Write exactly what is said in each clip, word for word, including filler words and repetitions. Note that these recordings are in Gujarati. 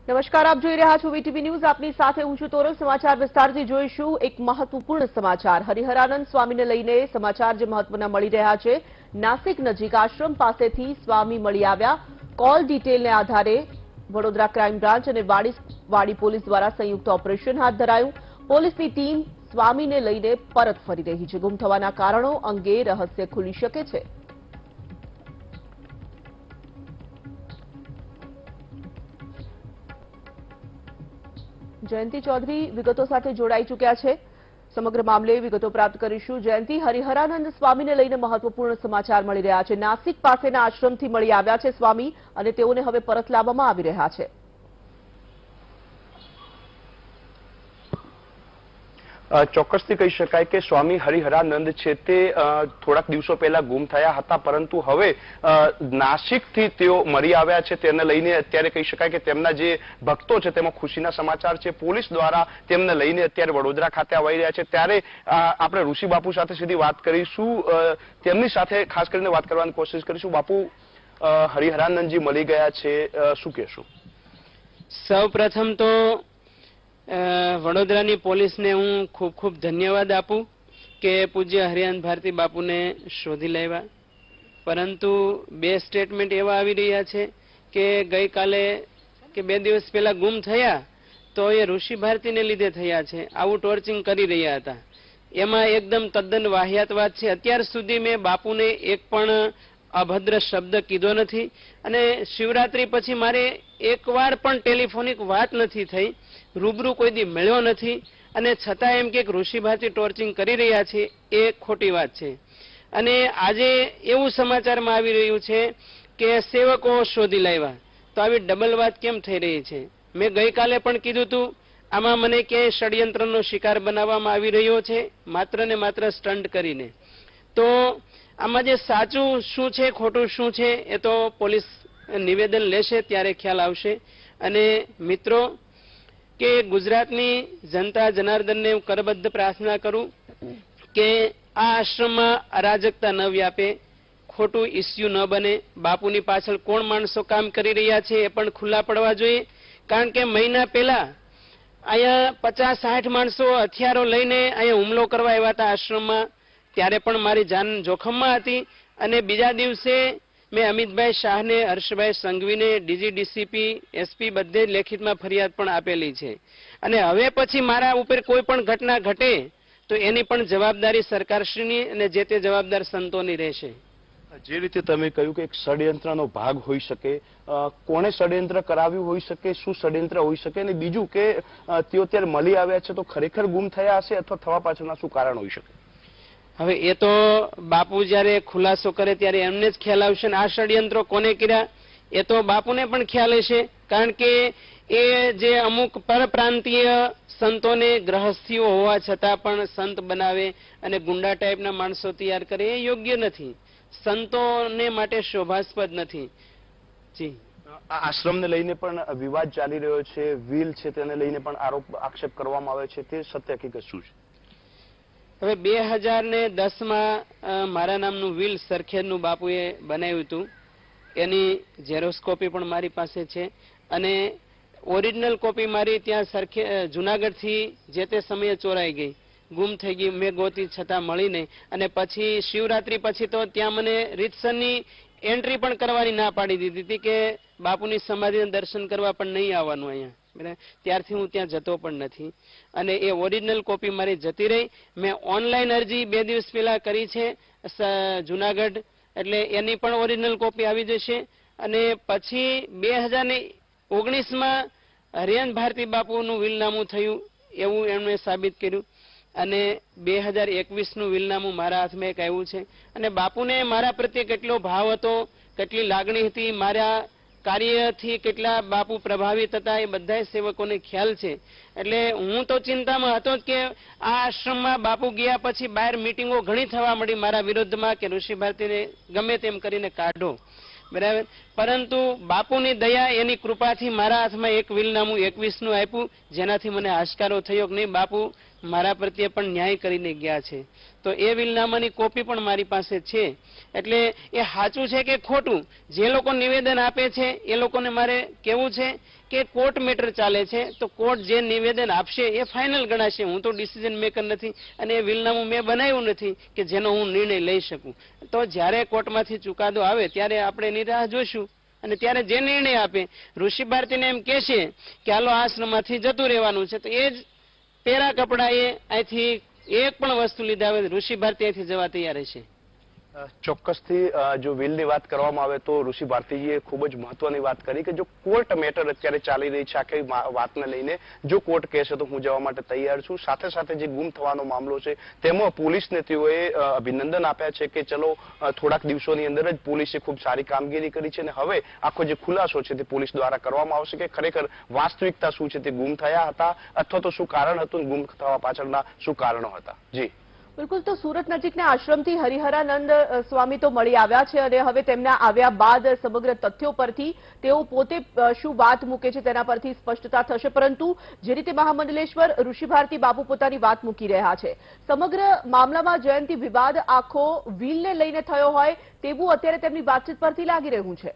નમસ્કાર, આપ જોઈ રહ્યા છો વીટીવી ન્યૂઝ. આપની સાથે હું છું તોરલ. સમાચાર વિસ્તારથી જોઈશું એક મહત્વપૂર્ણ સમાચાર. હરિહરાનંદ સ્વામીને લઈને સમાચાર જે મહત્વના મળી રહ્યા છે. નાસિક નજીક આશ્રમ પાસેથી સ્વામી મળી આવ્યા. કોલ ડિટેલને આધારે વડોદરા ક્રાઇમ બ્રાન્ચ અને વાડી પોલીસ દ્વારા સંયુક્ત ઓપરેશન હાથ ધરાયું. પોલીસની ટીમ સ્વામીને લઈને પરત ફરી રહી છે. ગુમ થવાના કારણો અંગે રહસ્ય ખુલી શકે છે. જયંતિ ચૌધરી વિગતો સાથે જોડાઈ ચૂક્યા છે. સમગ્ર મામલે વિગતો પ્રાપ્ત કરીશું. જયંતિ, હરિહરાનંદ સ્વામીને લઈને મહત્વપૂર્ણ સમાચાર મળી રહ્યા છે. નાસિક પાસેના આશ્રમથી મળી આવ્યા છે સ્વામી અને તેઓને હવે પરત લાવવામાં આવી રહ્યા છે. ચોક્કસથી કહી શકાય કે સ્વામી હરિહરાનંદ છે તે થોડાક દિવસો પહેલા ગુમ થયા હતા, પરંતુ હવે નાસિકથી તેઓ મળી આવ્યા છે. તેને લઈને અત્યારે કહી શકાય કે તેમના જે ભક્તો છે તેમાં ખુશીના સમાચાર છે. પોલીસ દ્વારા તેમને લઈને અત્યારે વડોદરા ખાતે આવી રહ્યા છે. ત્યારે આપણે ઋષિ બાપુ સાથે સીધી વાત કરીશું. તેમની સાથે ખાસ કરીને વાત કરવાની કોશિશ કરીશું. બાપુ, હરિહરાનંદજી મળી ગયા છે, શું કહેશું? સૌ પ્રથમ તો વડોદરાની પોલીસને હું ખૂબ ખૂબ ધન્યવાદ આપું કે પૂજ્ય હરિહરાનંદ ભારતી બાપુને શોધી લાવ્યા. પરંતુ બે સ્ટેટમેન્ટ એવા આવી રહ્યા છે કે ગઈકાલે કે બે દિવસ પહેલા ગુમ થયા તો એ ઋષિ ભારતીને લીધે થયા છે, આવું ટોર્ચિંગ કરી રહ્યા હતા. એમાં એકદમ તદ્દન વાહિયાત વાત છે. અત્યાર સુધી મેં બાપુને એક પણ અભદ્ર શબ્દ કીધો નથી અને શિવરાત્રી પછી મારે એકવાર પણ ટેલિફોનિક વાત નથી થઈ, રૂબરૂ કોઈ દી મળ્યો નથી. અને છતાં એમ કે ઋષિ ભારતી ટોર્ચિંગ કરી રહ્યા છે એ ખોટી વાત છે. અને આજે એવું સમાચારમાં આવી રહ્યું છે કે સેવકો શોધી લાવ્યા, તો આવી ડબલ વાત કેમ થઈ રહી છે? મેં ગઈકાલે પણ કીધું હતું, આમાં મને ક્યાંય ષડયંત્રનો શિકાર બનાવવામાં આવી રહ્યો છે, માત્ર ને માત્ર સ્ટન્ટ કરીને. તો આમાં જે સાચું શું છે, ખોટું શું છે, એ તો પોલીસ નિવેદન લેશે ત્યારે ખ્યાલ આવશે. અને મિત્રો, કે ગુજરાતની જનતા જનાર્દનને હું કરબદ્ધ પ્રાર્થના કરું કે આ આશ્રમમાં અરાજકતા ન વ્યાપે, ખોટું ઇસ્યુ ન બને. બાપુની પાછળ કોણ માણસો કામ કરી રહ્યા છે એ પણ ખુલ્લા પડવા જોઈએ. કારણ કે મહિના પહેલા અહીંયા પચાસ સાઠ માણસો હથિયારો લઈને અહીંયા હુમલો કરવા આવ્યા હતા આશ્રમમાં, ત્યારે પણ મારી જાન જોખમમાં હતી. અને બીજા દિવસે મેં અમિતભાઈ શાહને, હર્ષભાઈ સંઘવીને, ડીજી ડીસીપી, એસપી બધે લેખિતમાં ફરિયાદ પણ આપેલી છે. અને હવે પછી મારા ઉપર કોઈ પણ ઘટના ઘટે તો એની પણ જવાબદારી સરકારશ્રીની અને જે તે જવાબદાર સંતોની રહેશે. જે રીતે તમે કહ્યું કે એક ષડયંત્રનો ભાગ હોઈ શકે, કોણે ષડયંત્ર કરાવ્યું હોઈ શકે, શું ષડયંત્ર હોઈ શકે, અને બીજું કે તેઓ અત્યારે મળી આવ્યા છે તો ખરેખર ગુમ થયા હશે અથવા થવા પાછળના શું કારણ હોઈ શકે? હવે એ તો બાપુ જયારે ખુલાસો કરે ત્યારે એમને જ ખ્યાલ આવશે ને આ ષડયંત્રો કોને કર્યા એ તો બાપુને પણ ખ્યાલ હશે. કારણ કે એ જે અમુક પરપ્રાંતીય સંતોને ગ્રહસ્થીઓ હોવા છતાં પણ સંત બનાવે અને ગુંડા ટાઈપના માણસો તૈયાર કરે એ યોગ્ય નથી, સંતોને માટે શોભાસ્પદ નથી. જી, આશ્રમને લઈને પણ વિવાદ ચાલી રહ્યો છે, વિલ છે તેને લઈને પણ આરોપ આક્ષેપ કરવામાં આવે છે, તે સત્ય હકીકત શું છે? હવે બે હજાર ને દસ માં મારા નામનું વિલ સરખેજનું બાપુએ બનાવ્યું હતું. એની ઝેરોક્સ કોપી પણ મારી પાસે છે અને ઓરિજિનલ કોપી મારી ત્યાં સરખે જુનાગઢથી જે તે સમયે ચોરાઈ ગઈ, ગુમ થઈ ગઈ. મેં ગોતી છતાં મળી નહીં. અને પછી શિવરાત્રી પછી તો ત્યાં મને રીતસરની એન્ટ્રી પણ કરવાની ના પાડી દીધી હતી કે બાપુની સમાધિને દર્શન કરવા પણ નહીં આવવાનું અહીંયા. ત્યારથી હું ત્યાં જતો પણ નથી. અને એ ઓરિજિનલ કોપી મારી જતી રહી. મેં ઓનલાઈન અરજી બે દિવસ પહેલા કરી છે જુનાગઢ, એટલે એની પણ ઓરિજિનલ કોપી આવી જશે. અને પછી બે હજાર ને ઓગણીસમાં હરિહરાનંદ ભારતી બાપુનું વિલનામું થયું એવું એમણે સાબિત કર્યું. અને બે હજાર એકવીસનું વિલનામું મારા હાથમાં એક આવ્યું છે. અને બાપુને મારા પ્રત્યે કેટલો ભાવ હતો, કેટલી લાગણી હતી, મારા કાર્યથી કેટલા બાપુ પ્રભાવિત હતા એ બધા સેવકોને ખ્યાલ છે. એટલે હું તો ચિંતામાં હતો કે આ આશ્રમમાં બાપુ ગયા પછી બહાર મિટિંગો ઘણી થવા મળી મારા વિરોધમાં કે ઋષિ ભારતીને ગમે તેમ કરીને કાઢો, બરાબર. પરંતુ બાપુની દયા એની કૃપાથી મારા હાથમાં એક વીલનામું એકવીસ નું આપ્યું, જેનાથી મને આશકારો થયો કે નહીં બાપુ મારા પ્રત્યે પણ ન્યાય કરીને ગયા છે. તો એ વીલનામાની કોપી પણ મારી પાસે છે. એટલે એ સાચું છે કે ખોટું, જે લોકો નિવેદન આપે છે એ લોકોને મારે કહેવું છે કે કોર્ટ મેટર ચાલે છે, તો કોર્ટ જે નિવેદન આપશે એ ફાઇનલ ગણાશે. હું તો ડિસિઝન મેકર નથી અને એ વીલનામું મેં બનાવ્યું નથી કે જેનો હું નિર્ણય લઈ શકું. તો જ્યારે કોર્ટમાંથી ચુકાદો આવે ત્યારે આપણે એની રાહ જોઈશું અને ત્યારે જે નિર્ણય આપે, ઋષિ ભારતીને એમ કહેશે કે હાલો આશ્રમમાંથી જતું રહેવાનું છે, તો એ જ પેરા કપડા એ અહીંથી એક પણ વસ્તુ લીધા આવે ઋષિ ભારતી અહીંથી જવા તૈયાર રહેશે. ચોક્કસથી જો વિલની વાત કરવામાં આવે તો ઋષિ ભારતીજીએ ખૂબ જ મહત્વની વાત કરી કે જો કોર્ટ મેટર અત્યારે ચાલી રહી છે આખી વાતને લઈને, જો કોર્ટ કહેશે તો હું જવા માટે તૈયાર છું. સાથે સાથે જે ગુમ થવાનો મામલો છે તેમાં પોલીસને તેઓએ અભિનંદન આપ્યા છે કે ચલો થોડાક દિવસોની અંદર જ પોલીસે ખૂબ સારી કામગીરી કરી છે અને હવે આખો જે ખુલાસો છે તે પોલીસ દ્વારા કરવામાં આવશે કે ખરેખર વાસ્તવિકતા શું છે, તે ગુમ થયા હતા અથવા તો શું કારણ હતું, ગુમ થવા પાછળના શું કારણો હતા. જી બિલકુલ. તો સુરત નજીકના આશ્રમથી હરિહરાનંદ સ્વામી તો મળી આવ્યા છે અને હવે તેમના આવ્યા બાદ સમગ્ર તથ્યો પરથી તેઓ પોતે શું વાત મૂકે છે તેના પરથી સ્પષ્ટતા થશે. પરંતુ જે રીતે મહામંડલેશ્વર ઋષિ ભારતી બાપુ પોતાની વાત મૂકી રહ્યા છે, સમગ્ર મામલામાં જયંતિ વિવાદ આખો વીલને લઈને થયો હોય તેવું અત્યારે તેમની વાતચીત પરથી લાગી રહ્યું છે.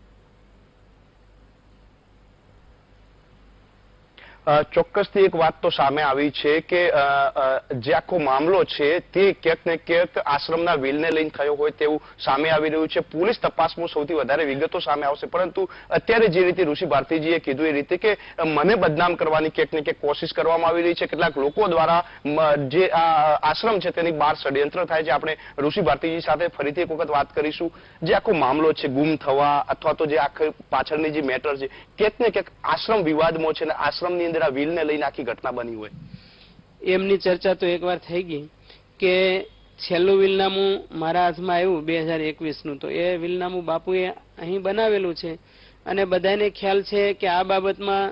ચોક્કસથી એક વાત તો સામે આવી છે કે જે આખો મામલો છે તે ક્યાંક ને ક્યાંક આશ્રમના વીલને લઈને થયો હોય તેવું સામે આવી રહ્યું છે. પોલીસ તપાસમાં સૌથી વધારે વિગતો સામે આવશે, પરંતુ અત્યારે જે રીતે ઋષિ ભારતીજીએ કીધું એ રીતે કે મને બદનામ કરવાની ક્યાંક ને ક્યાંક કોશિશ કરવામાં આવી રહી છે. કેટલાક લોકો દ્વારા જે આ આશ્રમ છે તેની બહાર ષડયંત્ર થાય છે. આપણે ઋષિ ભારતીજી સાથે ફરીથી એક વખત વાત કરીશું. જે આખો મામલો છે ગુમ થવા અથવા તો જે આખી પાછળની જે મેટર છે ક્યાંક ને ક્યાંક આશ્રમ વિવાદમાં છે અને આશ્રમની અંદર આ વીલને લઈને આખી ઘટના બની હોય એમની ચર્ચા તો એકવાર થઈ ગઈ કે છેલ્લું વીલનામું મારા હાથમાં આવ્યું બે હજાર એકવીસ નું, તો એ વીલનામું બાપુએ અહીં બનાવેલું છે અને બધાને ખ્યાલ છે કે આ બાબતમાં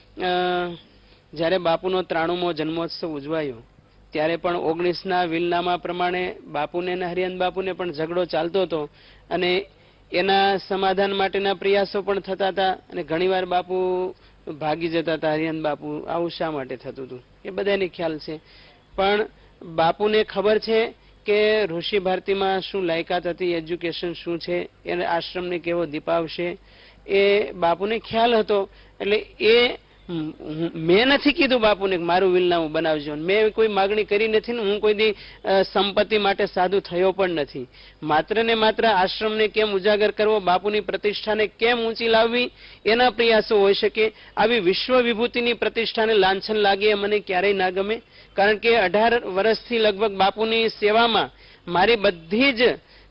જ્યારે બાપુનો ત્રાણુમો જન્મોત્સવ ઉજવાયો ત્યારે પણ ઓગણીસ ના વીલનામા પ્રમાણે બાપુને અને હરિહરાનંદ બાપુને પણ ઝઘડો ચાલતો હતો અને એના સમાધાન માટેના પ્રયાસો પણ થતા હતા અને ઘણીવાર બાપુ ભાગી જતા હતા. હરિહરાનંદ બાપુ આવું શા માટે થતું હતું એ બધાને ખ્યાલ છે. પણ બાપુને ખબર છે કે ઋષિ ભારતીમાં શું લાયકાત હતી, એજ્યુકેશન શું છે, એને આશ્રમને કેવો દીપાવશે એ બાપુને ખ્યાલ હતો. એટલે એ મેં નથી કીધું બાપુને મારું વીલનામું બનાવજો, મેં કોઈ માગણી કરી નથી ને હું કોઈ દી સંપત્તિ માટે સાધુ થયો પણ નથી. માત્ર ને માત્ર આશ્રમને કેમ ઉજાગર કરવો, બાપુની પ્રતિષ્ઠાને કેમ ઊંચી લાવવી એના પ્રયાસો હોઈ શકે. આવી વિશ્વ વિભૂતિની પ્રતિષ્ઠાને લાંછન લાગે એ મને ક્યારેય ના ગમે. કારણ કે અઢાર વર્ષથી લગભગ બાપુની સેવામાં મારી બધી જ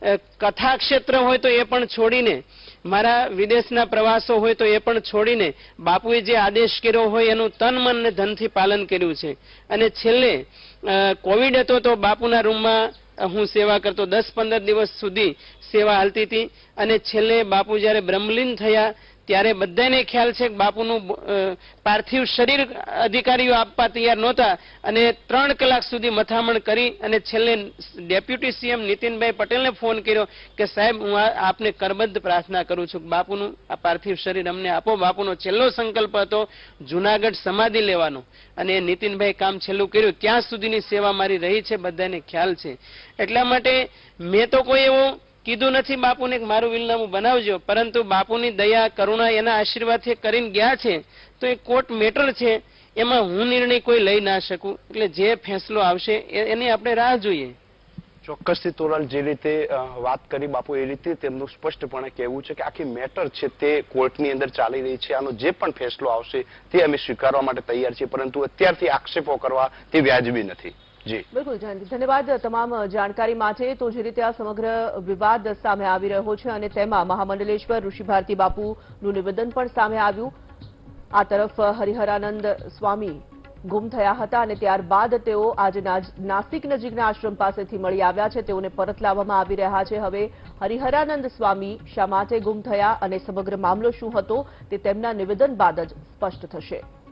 કથા ક્ષેત્ર હોય તો એ પણ છોડીને, મારા વિદેશના પ્રવાસો હોય તો એ પણ છોડીને બાપુએ જે આદેશ કર્યો હોય એનું તન મન ને ધનથી પાલન કર્યું છે. અને છેલ્લે કોવિડ હતો તો બાપુના રૂમમાં હું સેવા કરતો, દસ પંદર દિવસ સુધી સેવા હાલતી હતી. અને છેલ્લે બાપુ જયારે બ્રહ્મલીન થયા ત્યારે બધાને ખ્યાલ છે કે બાપુનું પાર્થિવ શરીર અધિકારીઓ આપવા તૈયાર નહોતા અને ત્રણ કલાક સુધી મથામણ કરી અને છેલ્લે ડેપ્યુટી સીએમ નીતિનભાઈ પટેલને ફોન કર્યો કે સાહેબ હું આપને કરબદ્ધ પ્રાર્થના કરું છું, બાપુનું આ પાર્થિવ શરીર અમને આપો. બાપુનો છેલ્લો સંકલ્પ હતો જુનાગઢ સમાધિ લેવાનો અને નીતિનભાઈ કામ છેલ્લું કર્યું. ત્યાં સુધીની સેવા મારી રહી છે, બધાને ખ્યાલ છે. એટલા માટે મેં તો કોઈ એવો કીધું નથી બાપુને મારું વીલનામું બનાવજો, પરંતુ બાપુની દયા કરુણા એના આશીર્વાદથી કરીને ગયા છે તો એ કોર્ટ મેટર છે, એમાં હું નિર્ણય કોઈ લઈ ના શકું. એટલે જે ફેસલો આવશે એની આપણે રાહ જોઈએ. ચોક્કસથી તોરલ જે રીતે વાત કરી બાપુ એ રીતે તેમનું સ્પષ્ટપણે કહેવું છે કે આખી મેટર છે તે કોર્ટની અંદર ચાલી રહી છે. આનો જે પણ ફેસલો આવશે તે અમે સ્વીકારવા માટે તૈયાર છીએ, પરંતુ અત્યારથી આક્ષેપો કરવા તે વ્યાજબી નથી. જી બિલકુલ જયંતિ, ધન્યવાદ તમામ જાણકારી માટે. તો જે રીતે આ સમગ્ર વિવાદ સામે આવી રહ્યો છે અને તેમાં મહામંડલેશ્વર ઋષિ ભારતી બાપુનું નિવેદન પણ સામે આવ્યું. આ તરફ હરિહરાનંદ સ્વામી ગુમ થયા હતા અને ત્યારબાદ તેઓ આજે નાસિક નજીકના આશ્રમ પાસેથી મળી આવ્યા છે. તેઓને પરત લાવવામાં આવી રહ્યા છે. હવે હરિહરાનંદ સ્વામી શા માટે ગુમ થયા અને સમગ્ર મામલો શું હતો તે તેમના નિવેદન બાદ જ સ્પષ્ટ થશે.